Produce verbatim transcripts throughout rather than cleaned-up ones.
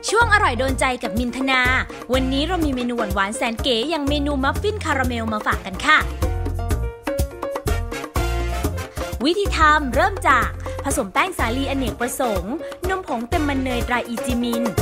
ช่วงอร่อยโดนใจกับมินธนา วันนี้เรามีเมนูหวานๆแสนเก๋อย่างเมนูมัฟฟินคาราเมลมาฝากกันค่ะวิธีทำเริ่มจากผสมแป้งสาลีอเนกประสงค์นมผงเต็มมันเนยตราอีจิมิน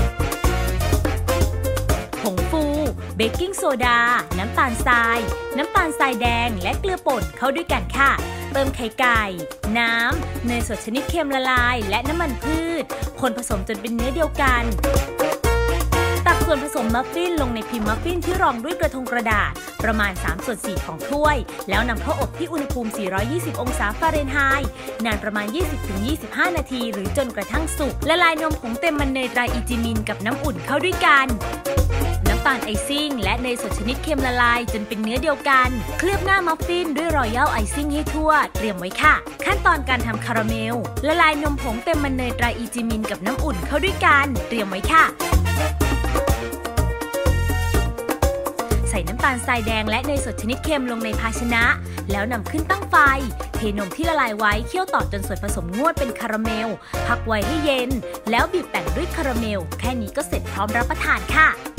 ผงฟูเบกกิ้งโซดาน้ำตาลทรายน้ำตาลทรายแดงและเกลือป่นเข้าด้วยกันค่ะเติมไข่ไก่น้ำเนยสดชนิดเค็มละลายและน้ำมันพืชคนผสมจนเป็นเนื้อเดียวกันตักส่วนผสมมัฟฟินลงในพิมพ์มัฟฟินที่รองด้วยกระทงกระดาษประมาณสามส่วนสี่ของถ้วยแล้วนำเข้าอบที่อุณหภูมิสี่ร้อยยี่สิบองศาฟาเรนไฮต์นานประมาณ ยี่สิบถึงยี่สิบห้า นาทีหรือจนกระทั่งสุกละลายนมผงเต็มมันเนยตราอีจิมินกับน้ำอุ่นเข้าด้วยกันน้ำตาลไอซิ่งและเนยสดชนิดเค็มละลายจนเป็นเนื้อเดียวกันเคลือบหน้ามัฟฟินด้วยรอยัลไอซิ่งให้ทั่วเตรียมไว้ค่ะขั้นตอนการทำคาราเมลละลายนมผงเต็มมันเนยตราอีจิมินกับน้ำอุ่นเข้าด้วยกันเตรียมไว้ค่ะใส่น้ำตาลทรายแดงและเนยสดชนิดเค็มลงในภาชนะแล้วนำขึ้นตั้งไฟเทนมที่ละลายไว้เคี่ยวต่อจนส่วนผสมงวดเป็นคาราเมลพักไว้ให้เย็นแล้วบีบแต่งด้วยคาราเมลแค่นี้ก็เสร็จพร้อมรับประทานค่ะ